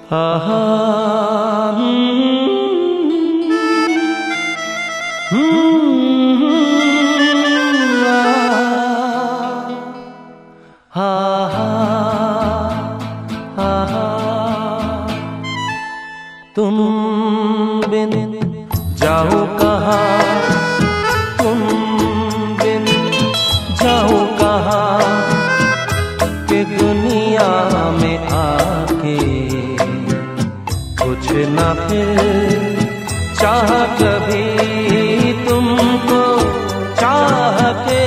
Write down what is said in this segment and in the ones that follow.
आहा तुम बिन जाओ कहाँ, तुम बिन जाओ कहाँ कि दुनिया में आके कुछ ना फिर चाह कभी तुमको चाह के।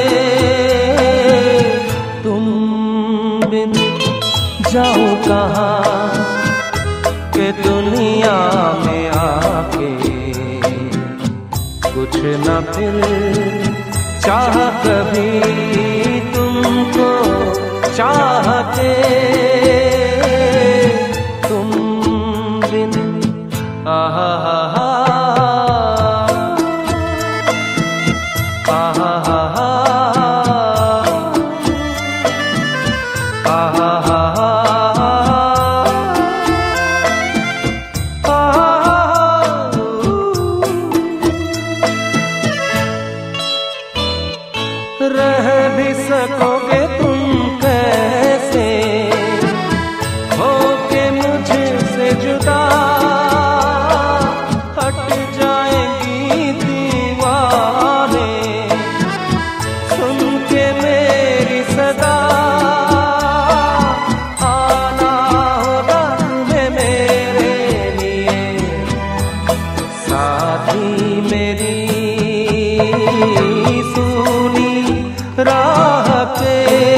तुम बिन जाओ कहाँ कि दुनिया में आके कुछ ना फिर चाह कभी तुमको चाह के। तुम बिन आहा रह भी सकोगे तुम कैसे होके मुझसे जुदा, हट जाएंगी दीवारें सुन के मेरी सदा। आना होगा तुम्हें मेरे लिए साथी मेरी राह पे।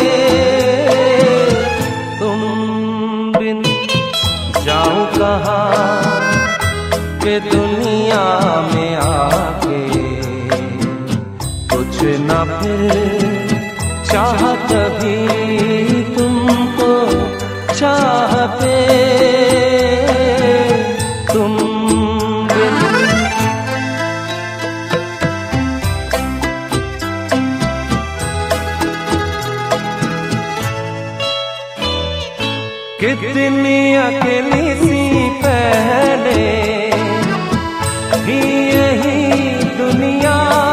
तुम बिन जाओ कहाँ कि दुनिया में आके कुछ ना फिर चाह कभी तुमको चाह पे। तुम कितनी अकेली सी पहले भी यही दुनिया,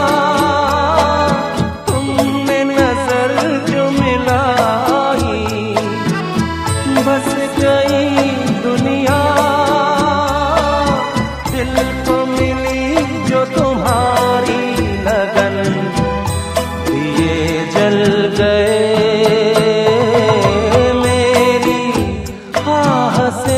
तुमने नजर जो मिलाई बस गई दुनिया। दिल को मिली जो तुम्हारी लगन दिए जल गए से।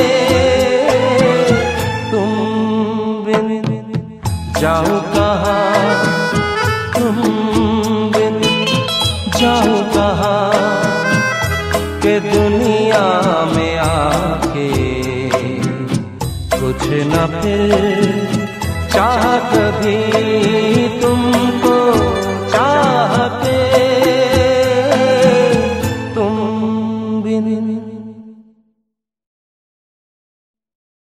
तुम बिन जाओ कहाँ, तुम बिन जाओ कहाँ कि दुनिया में आके कुछ न फिर चाह कभी